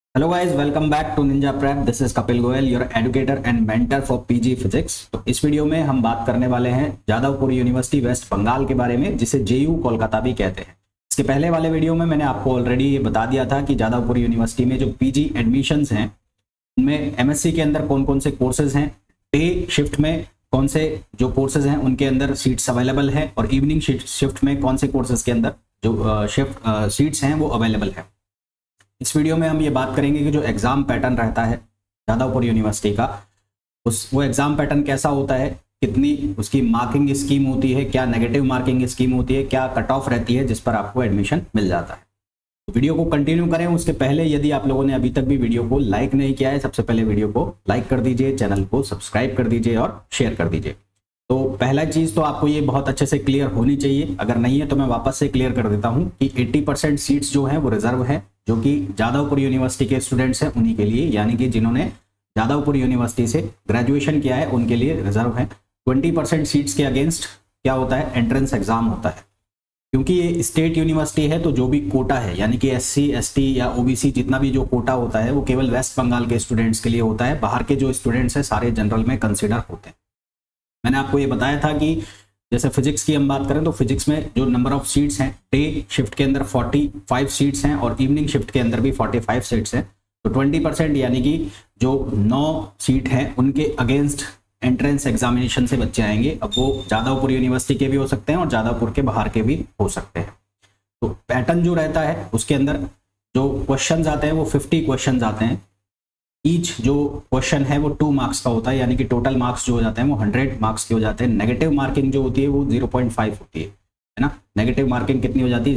Hello guys, welcome back to Ninja Prep. This is Kapil Goyal, your educator and mentor for PG physics. तो इस video में हम बात करने वाले हैं जादवपुर यूनिवर्सिटी वेस्ट बंगाल के बारे में, जिसे जेयू कोलकाता भी कहते हैं। इसके पहले वाले वीडियो में मैंने आपको ऑलरेडी ये बता दिया था कि जादवपुर यूनिवर्सिटी में जो पीजी एडमिशंस हैं उनमें एमएससी के अंदर कौन कौन से कोर्सेज हैं, डे शिफ्ट में कौन से जो कोर्सेज हैं उनके अंदर सीट्स अवेलेबल है, और इवनिंग शिफ्ट में कौन से कोर्सेज के अंदर जो सीट्स हैं वो अवेलेबल है। इस वीडियो में हम ये बात करेंगे कि जो एग्ज़ाम पैटर्न रहता है जादवपुर यूनिवर्सिटी का, वो एग्ज़ाम पैटर्न कैसा होता है, कितनी उसकी मार्किंग स्कीम होती है, क्या नेगेटिव मार्किंग स्कीम होती है, क्या कट ऑफ रहती है जिस पर आपको एडमिशन मिल जाता है। तो वीडियो को कंटिन्यू करें उसके पहले यदि आप लोगों ने अभी तक भी वीडियो को लाइक नहीं किया है, सबसे पहले वीडियो को लाइक कर दीजिए, चैनल को सब्सक्राइब कर दीजिए और शेयर कर दीजिए। तो पहला चीज़ तो आपको ये बहुत अच्छे से क्लियर होनी चाहिए, अगर नहीं है तो मैं वापस से क्लियर कर देता हूँ कि 80% सीट्स जो हैं वो रिजर्व है, जो कि जादवपुर यूनिवर्सिटी के स्टूडेंट्स हैं उन्हीं के लिए, यानी कि जिन्होंने जादवपुर यूनिवर्सिटी से ग्रेजुएशन किया है उनके लिए रिजर्व है। 20% सीट्स के अगेंस्ट क्या होता है, एंट्रेंस एग्जाम होता है। क्योंकि ये स्टेट यूनिवर्सिटी है तो जो भी कोटा है, यानी कि SC ST या OBC जितना भी जो कोटा होता है वो केवल वेस्ट बंगाल के स्टूडेंट्स के लिए होता है। बाहर के जो स्टूडेंट्स हैं सारे जनरल में कंसिडर होते हैं। मैंने आपको ये बताया था कि जैसे फिजिक्स की हम बात करें तो फिजिक्स में जो नंबर ऑफ सीट्स हैं, डे शिफ्ट के अंदर 45 सीट्स हैं और इवनिंग शिफ्ट के अंदर भी 45 सीट्स हैं। तो 20% यानी कि जो 9 सीट हैं उनके अगेंस्ट एंट्रेंस एग्जामिनेशन से बच्चे आएंगे। अब वो जादवपुर यूनिवर्सिटी के भी हो सकते हैं और जादवपुर के बाहर के भी हो सकते हैं। तो पैटर्न जो रहता है उसके अंदर जो क्वेश्चन आते हैं वो 50 क्वेश्चन आते हैं। ईच जो क्वेश्चन है वो 2 मार्क्स का होता है, यानी कि टोटल मार्क्स जो हो जाते हैं वो 100 मार्क्स के हो जाते हैं। नेगेटिव मार्किंग जो होती है वो 0.5 होती है ना। नेगेटिव मार्किंग कितनी हो जाती है,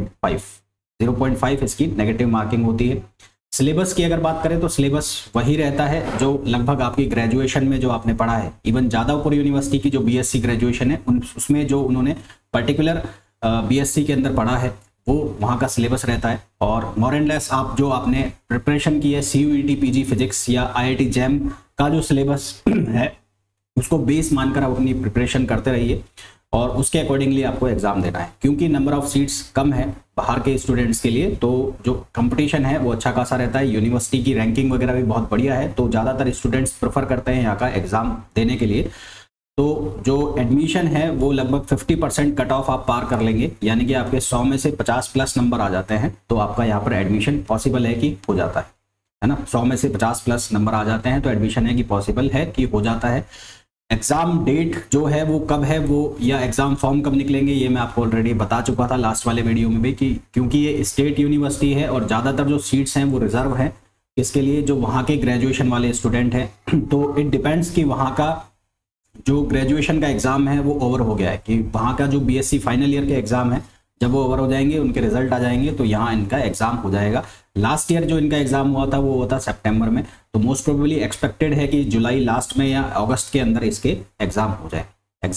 0.5 इसकी नेगेटिव मार्किंग होती है। सिलेबस की अगर बात करें तो सिलेबस वही रहता है जो लगभग आपकी ग्रेजुएशन में जो आपने पढ़ा है। इवन जादवपुर यूनिवर्सिटी की जो BSc ग्रेजुएशन है उसमें जो उन्होंने पर्टिकुलर BSc के अंदर पढ़ा है वो वहाँ का सिलेबस रहता है। और मोर एंड लेस आप जो आपने प्रिपरेशन की है CUET PG फिजिक्स या IIT JAM का जो सिलेबस है उसको बेस मानकर आप अपनी प्रिपरेशन करते रहिए और उसके अकॉर्डिंगली आपको एग्जाम देना है। क्योंकि नंबर ऑफ सीट्स कम है बाहर के स्टूडेंट्स के लिए, तो जो कंपटीशन है वो अच्छा खासा रहता है। यूनिवर्सिटी की रैंकिंग वगैरह भी बहुत बढ़िया है, तो ज़्यादातर स्टूडेंट्स प्रेफर करते हैं यहाँ का एग्जाम देने के लिए। तो जो एडमिशन है वो लगभग 50% कट ऑफ आप पार कर लेंगे, यानी कि आपके 100 में से 50 प्लस नंबर आ जाते हैं तो आपका यहाँ पर एडमिशन पॉसिबल है कि हो जाता है ना। 100 में से 50 प्लस नंबर आ जाते हैं तो एडमिशन है कि पॉसिबल है कि हो जाता है। एग्जाम डेट जो है वो कब है वो, या एग्जाम फॉर्म कब निकलेंगे, ये मैं आपको ऑलरेडी बता चुका था लास्ट वाले वीडियो में भी कि क्योंकि ये स्टेट यूनिवर्सिटी है और ज़्यादातर जो सीट्स हैं वो रिजर्व हैं इसके लिए जो वहाँ के ग्रेजुएशन वाले स्टूडेंट हैं। तो इट डिपेंड्स कि वहाँ का जो ग्रेजुएशन का एग्जाम है वो ओवर हो गया है, कि वहाँ का जो BSc फाइनल ईयर के एग्जाम है जब वो ओवर हो जाएंगे, उनके रिजल्ट आ जाएंगे तो यहाँ इनका एग्जाम हो जाएगा। लास्ट ईयर जो इनका एग्जाम हुआ था वो हुआ था सितंबर में, तो मोस्ट प्रोबेबली एक्सपेक्टेड है कि जुलाई लास्ट में या अगस्त के अंदर इसके एग्जाम हो जाए।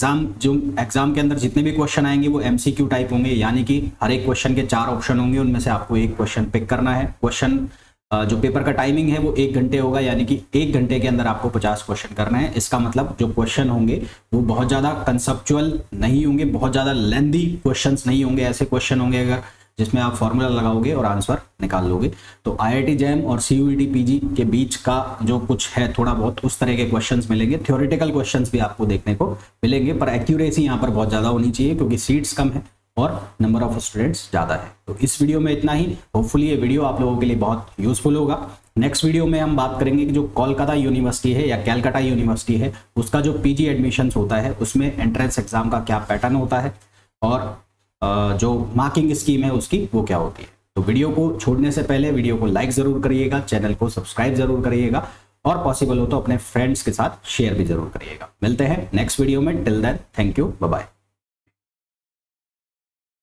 एग्जाम के अंदर जितने भी क्वेश्चन आएंगे वो MCQ टाइप होंगे, यानी कि हर एक क्वेश्चन के 4 ऑप्शन होंगे, उनमें से आपको एक क्वेश्चन पिक करना है। क्वेश्चन जो पेपर का टाइमिंग है वो 1 घंटे होगा, यानी कि 1 घंटे के अंदर आपको 50 क्वेश्चन करना है। इसका मतलब जो क्वेश्चन होंगे वो बहुत ज़्यादा कंसेप्चुअल नहीं होंगे, बहुत ज़्यादा लेंदी क्वेश्चंस नहीं होंगे। ऐसे क्वेश्चन होंगे अगर जिसमें आप फॉर्मूला लगाओगे और आंसर निकाल लोगे। तो IIT JAM और CUET PG के बीच का जो कुछ है थोड़ा बहुत उस तरह के क्वेश्चंस मिलेंगे। थ्योरेटिकल क्वेश्चंस भी आपको देखने को मिलेंगे, पर एक्यूरेसी यहाँ पर बहुत ज़्यादा होनी चाहिए क्योंकि सीट्स कम है और नंबर ऑफ स्टूडेंट्स ज़्यादा है। तो इस वीडियो में इतना ही। होपफुली ये वीडियो आप लोगों के लिए बहुत यूजफुल होगा। नेक्स्ट वीडियो में हम बात करेंगे कि जो कोलकाता यूनिवर्सिटी है या कैलकाटा यूनिवर्सिटी है उसका जो PG एडमिशन्स होता है उसमें एंट्रेंस एग्जाम का क्या पैटर्न होता है और जो मार्किंग स्कीम है उसकी वो क्या होती है। तो वीडियो को छोड़ने से पहले वीडियो को लाइक ज़रूर करिएगा, चैनल को सब्सक्राइब ज़रूर करिएगा और पॉसिबल हो तो अपने फ्रेंड्स के साथ शेयर भी ज़रूर करिएगा। मिलते हैं नेक्स्ट वीडियो में। Till then, thank you, bye bye.